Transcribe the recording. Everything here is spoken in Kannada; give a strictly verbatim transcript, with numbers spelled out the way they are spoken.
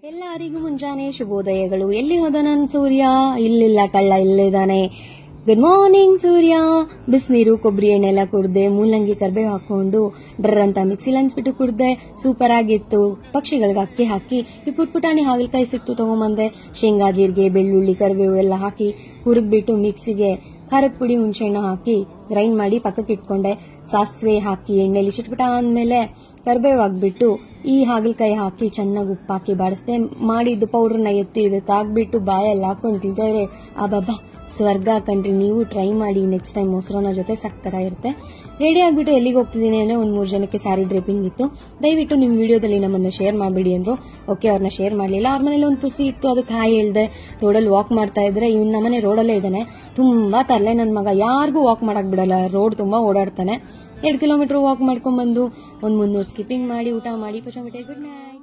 ಎಲ್ಲರಿಗೂ ಮುಂಜಾನೆ ಶುಭೋದಯಗಳು. ಎಲ್ಲಿ ಹೋದ ನನ್ ಸೂರ್ಯ? ಇಲ್ಲಿಲ್ಲ ಕಳ್ಳ, ಇಲ್ಲಿದ್ದಾನೆ. ಗುಡ್ ಮಾರ್ನಿಂಗ್ ಸೂರ್ಯ. ಬಿಸಿನೀರು, ಕೊಬ್ಬರಿ ಎಣ್ಣೆ ಎಲ್ಲ ಕುಡ್ದೆ, ಮೂಲಂಗಿ ಕರ್ಬೇವು ಹಾಕೊಂಡು ಡ್ರರ್ ಅಂತ ಮಿಕ್ಸಿಲಿ ಹಂಚ್ಬಿಟ್ಟು ಕುಡ್ದೆ. ಸೂಪರ್ ಆಗಿತ್ತು. ಪಕ್ಷಿಗಳಿಗೆ ಅಕ್ಕಿ ಹಾಕಿ ಈ ಪುಟ್ ಪುಟಾಣಿ ಹಾಗಲಕಾಯಿ ಸಿಕ್ತು, ತಗೊಂಬಂದೆ. ಶೇಂಗಾ, ಜೀರಿಗೆ, ಬೆಳ್ಳುಳ್ಳಿ, ಕರಿಬೇವು ಎಲ್ಲ ಹಾಕಿ ಹುರಿದ್ಬಿಟ್ಟು ಮಿಕ್ಸಿಗೆ ಖಾರದ ಪುಡಿ, ಹುಣಸೆಹಣ್ಣು ಹಾಕಿ ಗ್ರೈಂಡ್ ಮಾಡಿ ಪಕ್ಕಕ್ಕೆ ಇಟ್ಕೊಂಡೆ. ಸಾಸಿವೆ ಹಾಕಿ ಎಣ್ಣೆಲಿ ಚಿಟ್ಪಟ ಅಂದ್ಮೇಲೆ ಕರ್ಬೇವು ಹಾಕ್ಬಿಟ್ಟು ಈ ಹಾಗಲಕಾಯಿ ಹಾಕಿ ಚೆನ್ನಾಗಿ ಉಪ್ಪು ಹಾಕಿ ಬಾಡಿಸ್ದೆ. ಮಾಡಿದ್ದು ಪೌಡರ್ನ ಎತ್ತಿ ಇದಕ್ಕೆ ಹಾಕ್ಬಿಟ್ಟು ಬಾಯಲ್ಲಿ ಹಾಕೊಂಡು ತಿಂತಿದ್ರೆ ಅಬ್ಬಬ್ಬಾ ಸ್ವರ್ಗ ಕಣ್ರಿ. ನೀವು ಟ್ರೈ ಮಾಡಿ ನೆಕ್ಸ್ಟ್ ಟೈಮ್. ಮೊಸರನ್ನ ಜೊತೆ ಸಕ್ಕರ ಇರುತ್ತೆ. ರೆಡಿ ಆಗ್ಬಿಟ್ಟು ಎಲ್ಲಿಗೆ ಹೋಗ್ತಿದ್ದೀನಿ ಅಂದ್ರೆ ಒಂದ್ ಮೂರ್ ಜನಕ್ಕೆ ಸ್ಯಾರಿ ಡ್ರೇಪಿಂಗ್ ಇತ್ತು. ದಯವಿಟ್ಟು ನಿಮ್ ವಿಡಿಯೋದಲ್ಲಿ ನಮ್ಮನ್ನ ಶೇರ್ ಮಾಡಬೇಡಿ ಅಂದ್ರು. ಓಕೆ, ಅವ್ರನ್ನ ಶೇರ್ ಮಾಡ್ಲಿಲ್ಲ. ಅವ್ರ ಮನೇಲಿ ಒಂದು ಪುಸಿ ಇತ್ತು, ಅದಕ್ಕೆ ಹಾಯ್ ಹೇಳ್ದೆ. ರೋಡಲ್ಲಿ ವಾಕ್ ಮಾಡ್ತಾ ಇದ್ರೆ ಇವ್ನ ನಮ್ಮನೆ ರೋಡಲ್ಲೇ ಇದ್ದಾನೆ. ತುಂಬಾ ತರಲೆ ನನ್ ಮಗ, ಯಾರಿಗೂ ವಾಕ್ ಮಾಡಕ್ ಬಿಡಲ್ಲ. ರೋಡ್ ತುಂಬಾ ಓಡಾಡ್ತಾನೆ. ಎರಡ್ ಕಿಲೋಮೀಟರ್ ವಾಕ್ ಮಾಡ್ಕೊಂಡ್ ಬಂದು ಒಂದ್ ಮುನ್ನೂರು ಸ್ಕಿಪ್ಪಿಂಗ್ ಮಾಡಿ ಊಟ ಮಾಡಿ ಪುಷ ಮಿಟ್ಟೆ. Good night.